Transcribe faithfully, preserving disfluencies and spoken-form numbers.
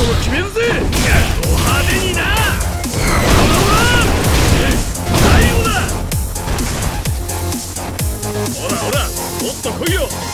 を決めるぜ。ド派手にな。最後だ。ほらほら、もっと来いよ。